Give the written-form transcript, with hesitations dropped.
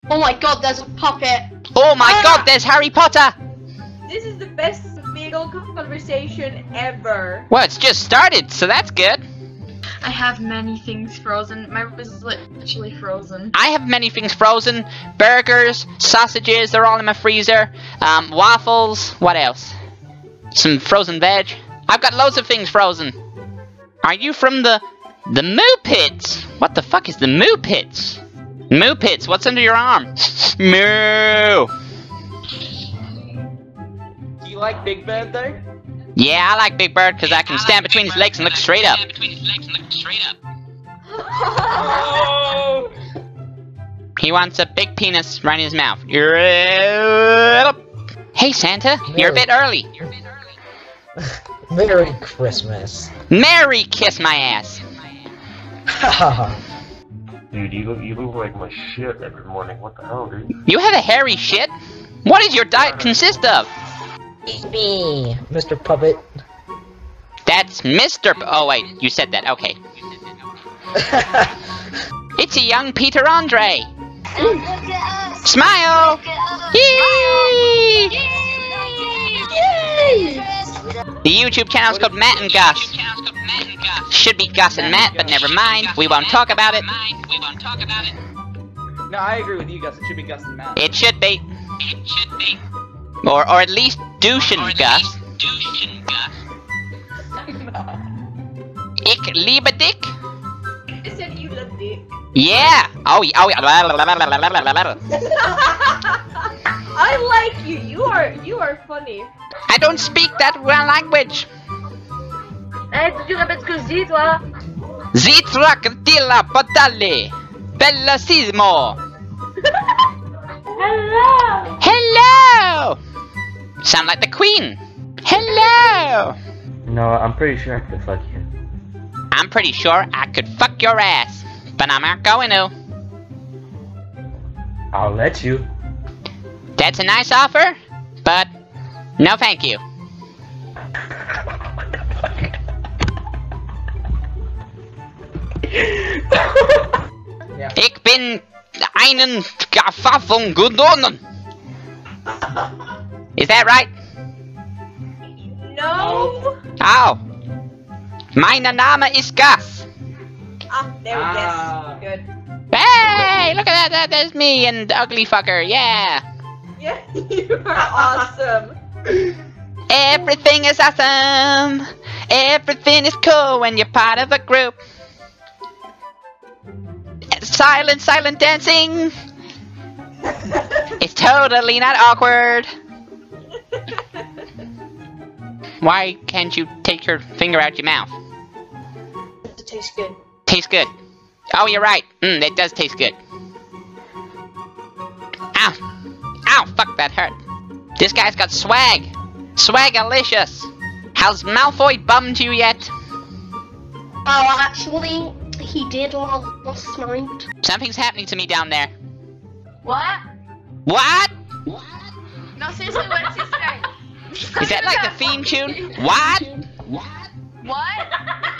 Oh my god, there's a puppet. Oh my god, there's Harry Potter! This is the best Omegle conversation ever. Well, it's just started, so that's good. I have many things frozen. My room is literally frozen. I have many things frozen. Burgers, sausages, they're all in my freezer. Waffles, what else? Some frozen veg. I've got loads of things frozen. Are you from the Moo Pits? What the fuck is the Moo Pits? Moo Pits, what's under your arm? Moo! Do you like Big Bird though? Yeah, I like Big Bird because I can stand between his legs and look straight up. Oh! He wants a big penis right in his mouth. Hey Santa, you're a bit early. Merry Christmas. Merry kiss my ass. Dude, you look like my shit every morning. What the hell, dude? You have a hairy shit? What does your diet consist of? It's me, Mr. Puppet. That's Mr. Oh wait, you said that, okay. It's a young Peter Andre. Smile! Yay! The YouTube channel's called Matt and Gus. Should be Gus and Matt, but never mind. We won't talk about it. No, I agree with you, Gus. It should be Gus and Matt. It should be. Or at least Douche and Gus. Ich liebe dich. I said you love dick. Yeah. Oh yeah. I like you. You are funny. I don't speak that well language. Tu répètes ce que je dis, toi? Zitra Cretilla Potale. Bellissimo. Hello! Hello. Sound like the Queen. Hello. No, I'm pretty sure I could fuck you. I'm pretty sure I could fuck your ass, but I'm not going to. I'll let you. That's a nice offer, but no thank you. Ich bin einen Verfassung gedonnen. Is that right? No. Oh. Mein Name ist Gus. Ah, there it is. Good. Hey, look at that. There's me and the ugly fucker. Yeah. Yeah, you are awesome. Everything is awesome. Everything is cool when you're part of a group. Silent dancing. It's totally not awkward. Why can't you take your finger out your mouth? It tastes good. Tastes good. Oh, you're right. It does taste good. Ow. Ow, fuck, that hurt. This guy's got swag. Swagalicious. Has Malfoy bummed you yet? Oh, actually, he did last night. Something's happening to me down there. What? What? No, seriously, what is he saying? Is that like the theme tune? What? What?